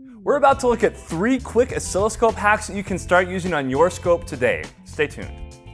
We're about to look at 3 quick oscilloscope hacks that you can start using on your scope today. Stay tuned.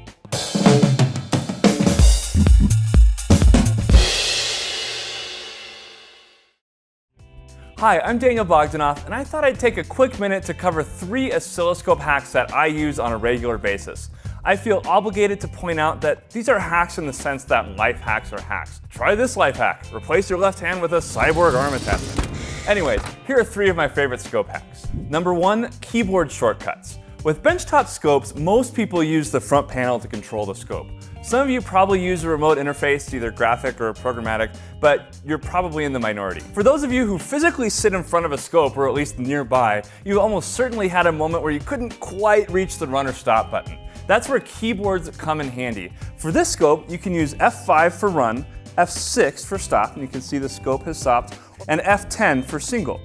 Hi, I'm Daniel Bogdanoff, and I thought I'd take a quick minute to cover 3 oscilloscope hacks that I use on a regular basis. I feel obligated to point out that these are hacks in the sense that life hacks are hacks. Try this life hack. Replace your left hand with a cyborg arm attachment. Anyways, here are 3 of my favorite scope hacks. Number 1, keyboard shortcuts. With benchtop scopes, most people use the front panel to control the scope. Some of you probably use a remote interface, either graphic or programmatic, but you're probably in the minority. For those of you who physically sit in front of a scope, or at least nearby, you almost certainly had a moment where you couldn't quite reach the run or stop button. That's where keyboards come in handy. For this scope, you can use F5 for run, F6 for stop, and you can see the scope has stopped, and F10 for single.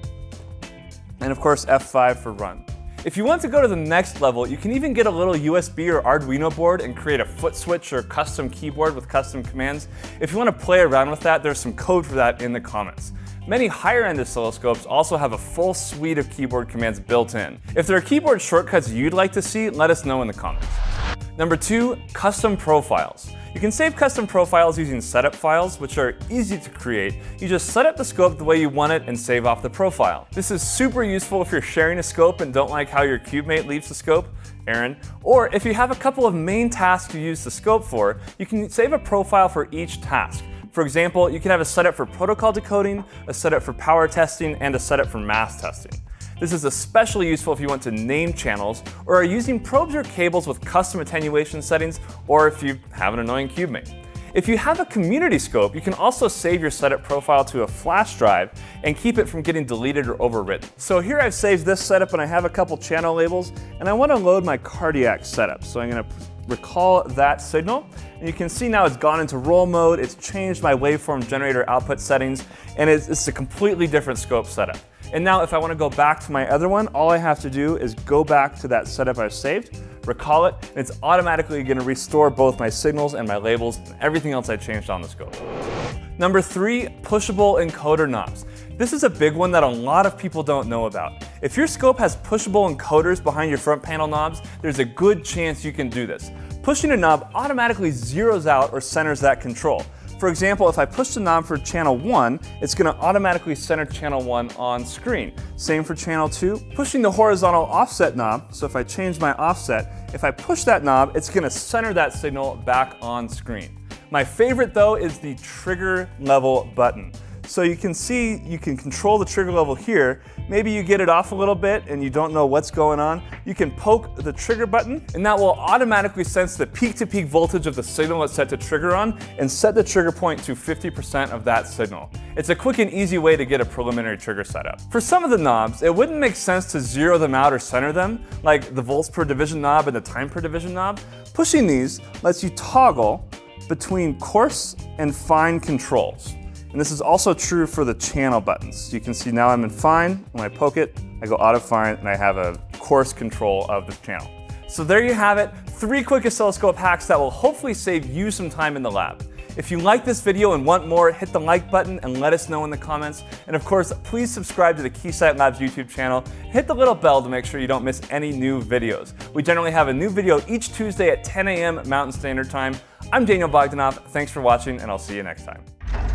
And of course, F5 for run. If you want to go to the next level, you can even get a little USB or Arduino board and create a foot switch or custom keyboard with custom commands. If you want to play around with that, there's some code for that in the comments. Many higher-end oscilloscopes also have a full suite of keyboard commands built in. If there are keyboard shortcuts you'd like to see, let us know in the comments. Number 2, custom profiles. You can save custom profiles using setup files, which are easy to create. You just set up the scope the way you want it and save off the profile. This is super useful if you're sharing a scope and don't like how your cubemate leaves the scope, Aaron, or if you have a couple of main tasks you use the scope for, you can save a profile for each task. For example, you can have a setup for protocol decoding, a setup for power testing, and a setup for mask testing. This is especially useful if you want to name channels, or are using probes or cables with custom attenuation settings, or if you have an annoying cubemate. If you have a community scope, you can also save your setup profile to a flash drive and keep it from getting deleted or overwritten. So here I've saved this setup and I have a couple channel labels, and I want to load my cardiac setup. So I'm going to recall that signal, and you can see now it's gone into roll mode, it's changed my waveform generator output settings, and it's a completely different scope setup. And now if I want to go back to my other one, all I have to do is go back to that setup I've saved, recall it, and it's automatically going to restore both my signals and my labels and everything else I changed on the scope. Number 3, pushable encoder knobs. This is a big one that a lot of people don't know about. If your scope has pushable encoders behind your front panel knobs, there's a good chance you can do this. Pushing a knob automatically zeroes out or centers that control. For example, if I push the knob for channel 1, it's going to automatically center channel 1 on screen. Same for channel 2. Pushing the horizontal offset knob, so if I change my offset, if I push that knob, it's going to center that signal back on screen. My favorite though is the trigger level button. So you can see you can control the trigger level here. Maybe you get it off a little bit and you don't know what's going on. You can poke the trigger button and that will automatically sense the peak-to-peak voltage of the signal it's set to trigger on and set the trigger point to 50% of that signal. It's a quick and easy way to get a preliminary trigger setup. For some of the knobs, it wouldn't make sense to zero them out or center them, like the volts per division knob and the time per division knob. Pushing these lets you toggle between coarse and fine controls. And this is also true for the channel buttons. You can see now I'm in fine. When I poke it, I go out of fine and I have a coarse control of the channel. So there you have it, 3 quick oscilloscope hacks that will hopefully save you some time in the lab. If you like this video and want more, hit the like button and let us know in the comments. And of course, please subscribe to the Keysight Labs YouTube channel. Hit the little bell to make sure you don't miss any new videos. We generally have a new video each Tuesday at 10 a.m. Mountain Standard Time. I'm Daniel Bogdanoff. Thanks for watching, and I'll see you next time.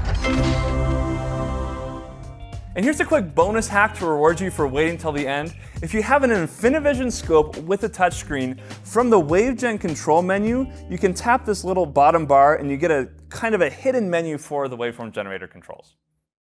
And here's a quick bonus hack to reward you for waiting till the end. If you have an Infinivision scope with a touchscreen, from the WaveGen control menu, you can tap this little bottom bar and you get a kind of a hidden menu for the waveform generator controls.